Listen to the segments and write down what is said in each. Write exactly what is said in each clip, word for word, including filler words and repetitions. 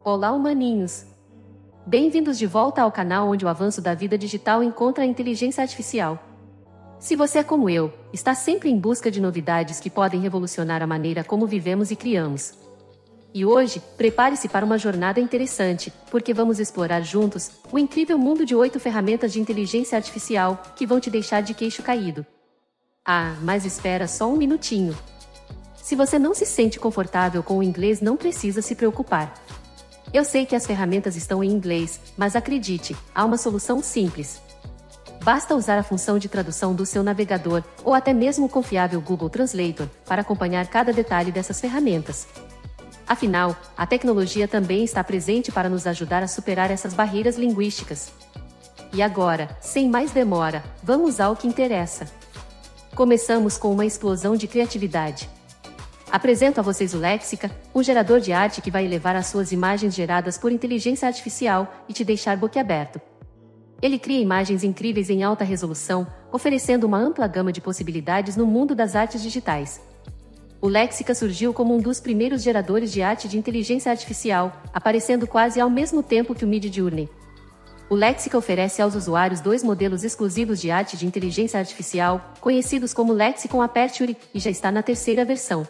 Olá, humaninhos! Bem-vindos de volta ao canal onde o avanço da vida digital encontra a inteligência artificial. Se você é como eu, está sempre em busca de novidades que podem revolucionar a maneira como vivemos e criamos. E hoje, prepare-se para uma jornada interessante, porque vamos explorar juntos o incrível mundo de oito ferramentas de inteligência artificial que vão te deixar de queixo caído. Ah, mas espera só um minutinho. Se você não se sente confortável com o inglês, não precisa se preocupar. Eu sei que as ferramentas estão em inglês, mas acredite, há uma solução simples. Basta usar a função de tradução do seu navegador, ou até mesmo o confiável Google Translator, para acompanhar cada detalhe dessas ferramentas. Afinal, a tecnologia também está presente para nos ajudar a superar essas barreiras linguísticas. E agora, sem mais demora, vamos ao que interessa. Começamos com uma explosão de criatividade. Apresento a vocês o Lexica, um gerador de arte que vai elevar as suas imagens geradas por inteligência artificial e te deixar boquiaberto. Ele cria imagens incríveis em alta resolução, oferecendo uma ampla gama de possibilidades no mundo das artes digitais. O Lexica surgiu como um dos primeiros geradores de arte de inteligência artificial, aparecendo quase ao mesmo tempo que o Midjourney. O Lexica oferece aos usuários dois modelos exclusivos de arte de inteligência artificial, conhecidos como Lexicon Aperture, e já está na terceira versão.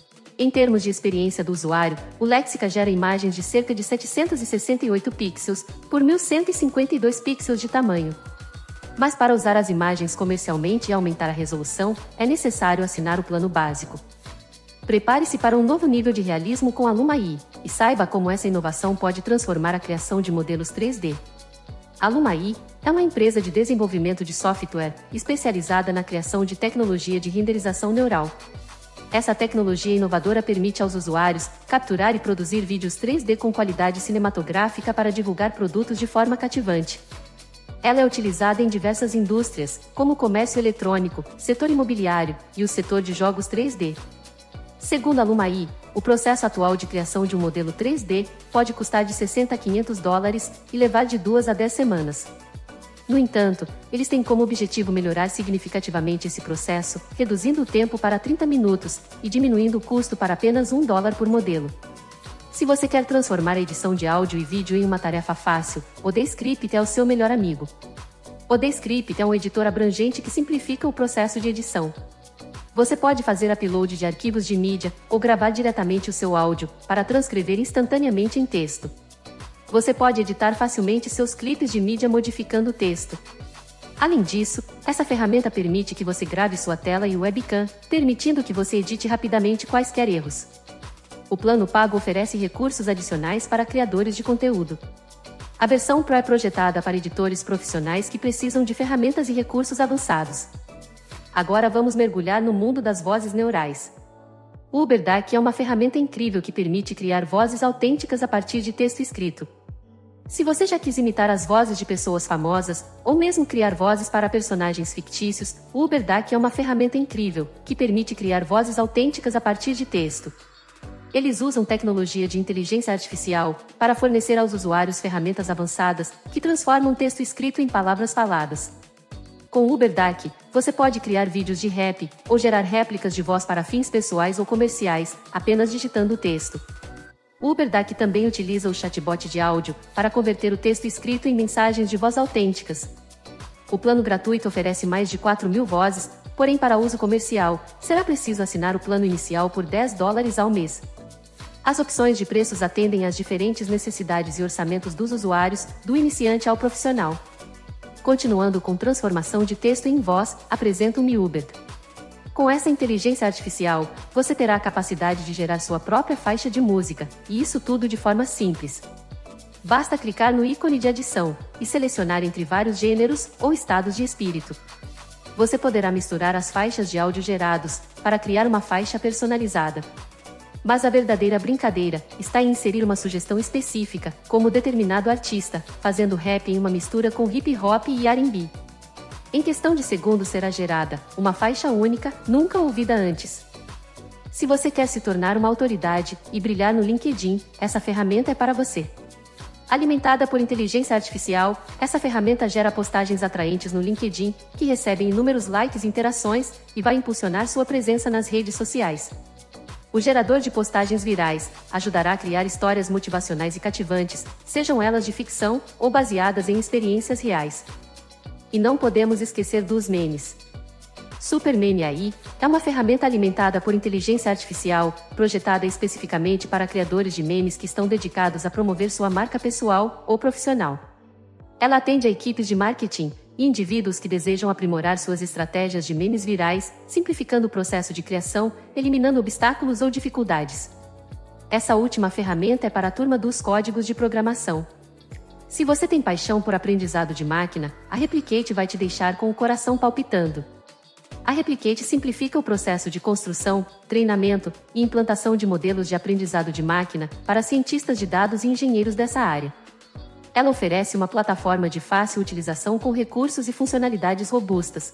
Em termos de experiência do usuário, o Lexica gera imagens de cerca de setecentos e sessenta e oito pixels por mil cento e cinquenta e dois pixels de tamanho. Mas para usar as imagens comercialmente e aumentar a resolução, é necessário assinar o plano básico. Prepare-se para um novo nível de realismo com a Luma A I, e saiba como essa inovação pode transformar a criação de modelos três D. A Luma A I é uma empresa de desenvolvimento de software especializada na criação de tecnologia de renderização neural. Essa tecnologia inovadora permite aos usuários capturar e produzir vídeos três D com qualidade cinematográfica para divulgar produtos de forma cativante. Ela é utilizada em diversas indústrias, como o comércio eletrônico, setor imobiliário e o setor de jogos três D. Segundo a Luma A I, o processo atual de criação de um modelo três D pode custar de sessenta a quinhentos dólares e levar de duas a dez semanas. No entanto, eles têm como objetivo melhorar significativamente esse processo, reduzindo o tempo para trinta minutos e diminuindo o custo para apenas um dólar por modelo. Se você quer transformar a edição de áudio e vídeo em uma tarefa fácil, o Descript é o seu melhor amigo. O Descript é um editor abrangente que simplifica o processo de edição. Você pode fazer upload de arquivos de mídia ou gravar diretamente o seu áudio para transcrever instantaneamente em texto. Você pode editar facilmente seus clipes de mídia modificando o texto. Além disso, essa ferramenta permite que você grave sua tela e webcam, permitindo que você edite rapidamente quaisquer erros. O plano pago oferece recursos adicionais para criadores de conteúdo. A versão Pro é projetada para editores profissionais que precisam de ferramentas e recursos avançados. Agora vamos mergulhar no mundo das vozes neurais. O UberDAQ é uma ferramenta incrível que permite criar vozes autênticas a partir de texto escrito. Se você já quis imitar as vozes de pessoas famosas, ou mesmo criar vozes para personagens fictícios, o UberDAQ é uma ferramenta incrível, que permite criar vozes autênticas a partir de texto. Eles usam tecnologia de inteligência artificial para fornecer aos usuários ferramentas avançadas que transformam texto escrito em palavras faladas. Com o UberDAQ, você pode criar vídeos de rap, ou gerar réplicas de voz para fins pessoais ou comerciais, apenas digitando o texto. O UberDAQ também utiliza o chatbot de áudio para converter o texto escrito em mensagens de voz autênticas. O plano gratuito oferece mais de quatro mil vozes, porém para uso comercial, será preciso assinar o plano inicial por dez dólares ao mês. As opções de preços atendem às diferentes necessidades e orçamentos dos usuários, do iniciante ao profissional. Continuando com transformação de texto em voz, apresento o MiUber. Com essa inteligência artificial, você terá a capacidade de gerar sua própria faixa de música, e isso tudo de forma simples. Basta clicar no ícone de adição e selecionar entre vários gêneros ou estados de espírito. Você poderá misturar as faixas de áudio gerados para criar uma faixa personalizada. Mas a verdadeira brincadeira está em inserir uma sugestão específica, como determinado artista, fazendo rap em uma mistura com hip hop e R and B. Em questão de segundos será gerada uma faixa única, nunca ouvida antes. Se você quer se tornar uma autoridade e brilhar no LinkedIn, essa ferramenta é para você. Alimentada por inteligência artificial, essa ferramenta gera postagens atraentes no LinkedIn, que recebem inúmeros likes e interações, e vai impulsionar sua presença nas redes sociais. O gerador de postagens virais ajudará a criar histórias motivacionais e cativantes, sejam elas de ficção ou baseadas em experiências reais. E não podemos esquecer dos memes. Super Meme A I é uma ferramenta alimentada por inteligência artificial, projetada especificamente para criadores de memes que estão dedicados a promover sua marca pessoal ou profissional. Ela atende a equipes de marketing e indivíduos que desejam aprimorar suas estratégias de memes virais, simplificando o processo de criação, eliminando obstáculos ou dificuldades. Essa última ferramenta é para a turma dos códigos de programação. Se você tem paixão por aprendizado de máquina, a Replicate vai te deixar com o coração palpitando. A Replicate simplifica o processo de construção, treinamento e implantação de modelos de aprendizado de máquina para cientistas de dados e engenheiros dessa área. Ela oferece uma plataforma de fácil utilização com recursos e funcionalidades robustas.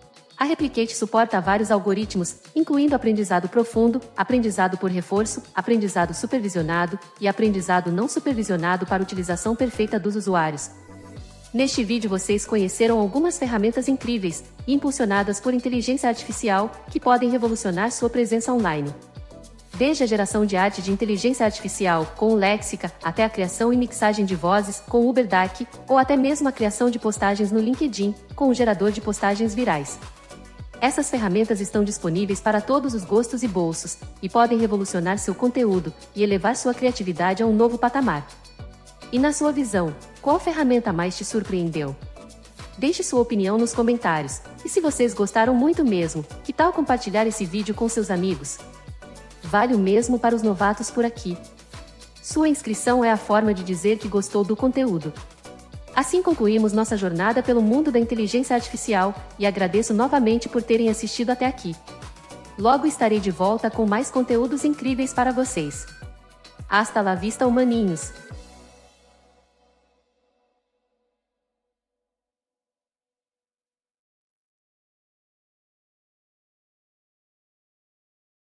A Replicate suporta vários algoritmos, incluindo aprendizado profundo, aprendizado por reforço, aprendizado supervisionado e aprendizado não supervisionado para utilização perfeita dos usuários. Neste vídeo vocês conheceram algumas ferramentas incríveis e impulsionadas por inteligência artificial que podem revolucionar sua presença online. Desde a geração de arte de inteligência artificial, com o Lexica, até a criação e mixagem de vozes, com o Uberdark, ou até mesmo a criação de postagens no LinkedIn, com o gerador de postagens virais. Essas ferramentas estão disponíveis para todos os gostos e bolsos, e podem revolucionar seu conteúdo e elevar sua criatividade a um novo patamar. E na sua visão, qual ferramenta mais te surpreendeu? Deixe sua opinião nos comentários, e se vocês gostaram muito mesmo, que tal compartilhar esse vídeo com seus amigos? Vale o mesmo para os novatos por aqui. Sua inscrição é a forma de dizer que gostou do conteúdo. Assim concluímos nossa jornada pelo mundo da inteligência artificial, e agradeço novamente por terem assistido até aqui. Logo estarei de volta com mais conteúdos incríveis para vocês. Hasta la vista, humaninhos!